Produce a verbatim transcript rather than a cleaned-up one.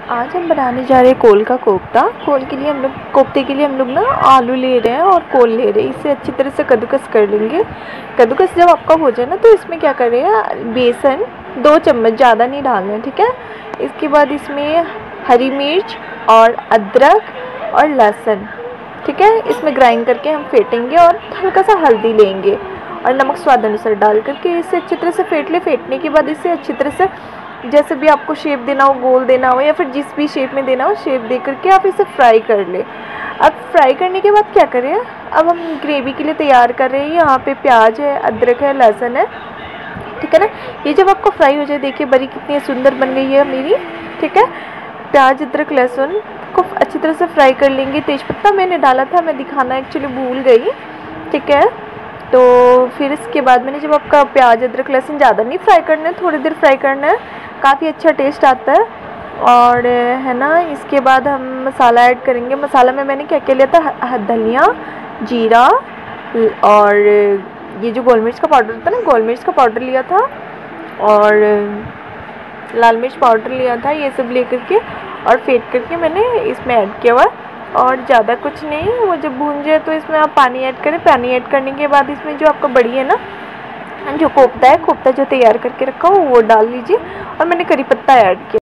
आज हम बनाने जा रहे हैं कोल का कोफ्ता। कोल के लिए हम लोग कोफ्ते के लिए हम लोग ना आलू ले रहे हैं और कोल ले रहे हैं। इसे अच्छी तरह से कद्दूकस कर लेंगे। कद्दूकस जब आपका हो जाए ना तो इसमें क्या कर रहे हैं, बेसन दो चम्मच, ज़्यादा नहीं डालना है, ठीक है। इसके बाद इसमें हरी मिर्च और अदरक और लहसुन, ठीक है, इसमें ग्राइंड करके हम फेंटेंगे और हल्का सा हल्दी लेंगे और नमक स्वाद अनुसार डाल करके इसे अच्छी तरह से फेंट ले। फेंटने के बाद इसे अच्छी तरह से जैसे भी आपको शेप देना हो, गोल देना हो या फिर जिस भी शेप में देना हो, शेप दे करके आप इसे फ्राई कर ले। अब फ्राई करने के बाद क्या करें, अब हम ग्रेवी के लिए तैयार कर रहे हैं। यहाँ पे प्याज है, अदरक है, लहसुन है, ठीक है ना। ये जब आपको फ्राई हो जाए, देखिए बड़ी कितनी सुंदर बन गई है मेरी, ठीक है। प्याज अदरक लहसुन को अच्छी तरह से फ्राई कर लेंगे। तेज़पत्ता मैंने डाला था, मैं दिखाना एक्चुअली भूल गई, ठीक है। तो फिर इसके बाद मैंने जब आपका प्याज अदरक लहसुन ज़्यादा नहीं फ्राई करना है, थोड़ी देर फ्राई करना है, काफ़ी अच्छा टेस्ट आता है। और है ना, इसके बाद हम मसाला ऐड करेंगे। मसाला में मैंने क्या क्या लिया था, धनिया, जीरा और ये जो गोल मिर्च का पाउडर होता है ना, गोल मिर्च का पाउडर लिया था और लाल मिर्च पाउडर लिया था। ये सब ले करके और फेंट करके मैंने इसमें ऐड किया हुआ। और ज़्यादा कुछ नहीं, वो जब भून जाए तो इसमें आप पानी ऐड करें। पानी ऐड करने के बाद इसमें जो आपका बड़ी है ना, जो कोफ्ता है, कोफ्ता जो तैयार करके रखा हो वो डाल लीजिए और मैंने करी पत्ता ऐड किया।